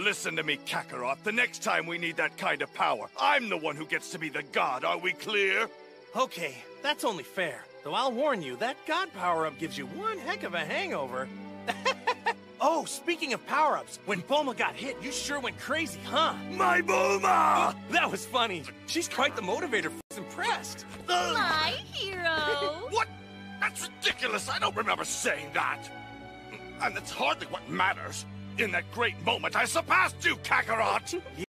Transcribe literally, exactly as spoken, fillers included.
Listen to me, Kakarot. The next time we need that kind of power, I'm the one who gets to be the god. Are we clear? Okay, that's only fair. Though I'll warn you, that god power-up gives you one heck of a hangover. Oh, speaking of power-ups, when BULMA got hit, you sure went crazy, huh? My BULMA! That was funny. She's quite the motivator. F***ing impressed. My hero! What? That's ridiculous. I don't remember saying that. And that's hardly what matters. In that great moment, I surpassed you, Kakarot!